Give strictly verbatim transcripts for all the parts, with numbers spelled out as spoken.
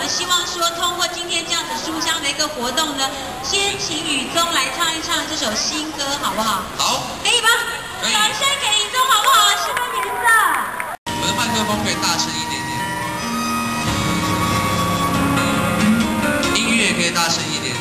希望说，通过今天这样子书香的一个活动呢，先请雨宗来唱一唱这首新歌，好不好？ 好， 可以吧？ 可以。 掌声给雨宗，好不好？十分颜色。 我的麦克风可以大声一点点，音乐可以大声一点点。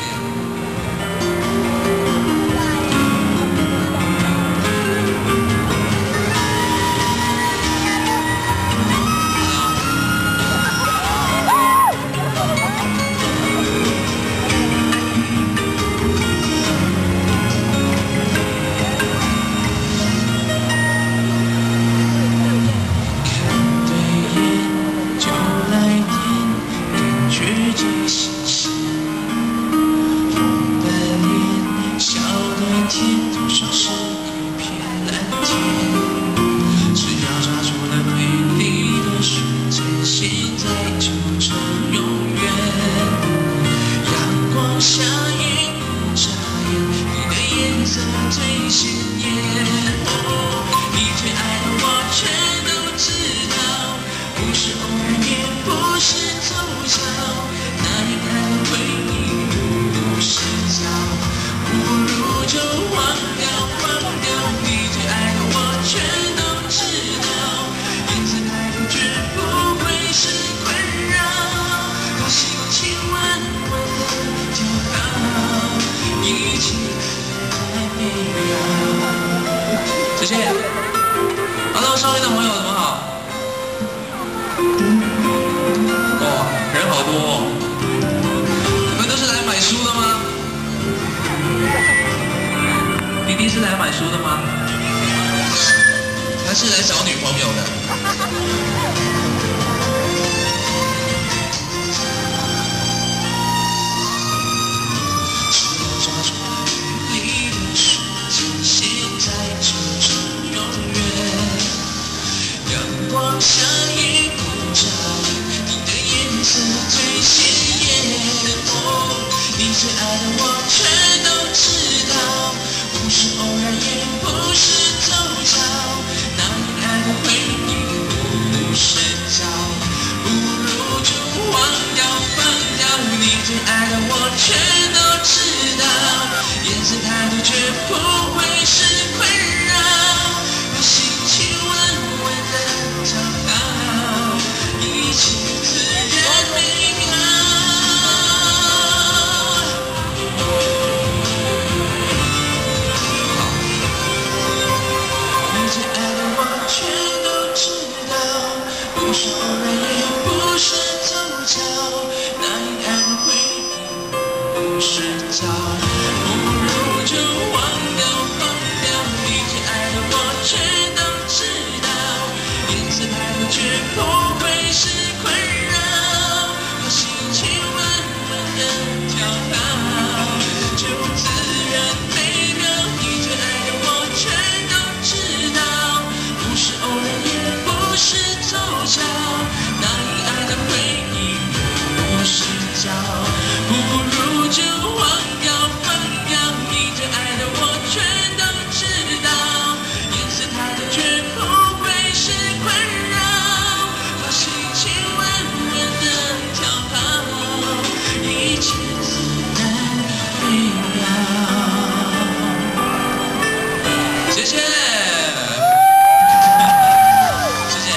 最鲜艳，你最爱的我全都知道，不是偶然，也不是凑巧，那一刻的回忆不是假，不如就忘掉，忘掉。你最爱的我全都知道，言辞态度绝不会是困扰，多希望亲吻吻的就好，一起。 谢谢。Hello， 上面的朋友怎么好？哇，人好多哦！你们都是来买书的吗？弟弟是来买书的吗？他是来找女朋友的。 像荧幕照，你的颜色最鲜艳。哦，你最爱的我全都知道，不是偶然，也不是凑巧，那一爱的回忆不是假，不如就忘掉，放掉。你最爱的我全都知道，颜色态度绝不会是困扰，我心情稳稳的。 一切自然美好。你最爱的我全都知道，不是偶然，也不是凑巧，那一爱的回忆不是假，不如就忘掉，放掉。你最爱的我全都知道，颜色态度绝不。 是困扰，我心情稳稳的跳动，就自然美妙。你最爱的我全都知道，不是偶然，也不是凑巧，那一爱的回忆不是假，不如就忘掉，放掉。你最爱的我全都知道，颜色态度绝不会是困扰。 心情稳稳的跳跑，一切自然美妙。谢谢，谢谢。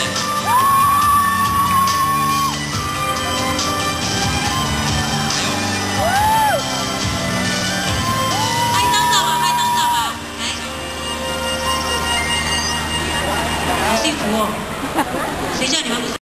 拍张照吧，拍张照吧，来，好幸福哦！谁叫你们不？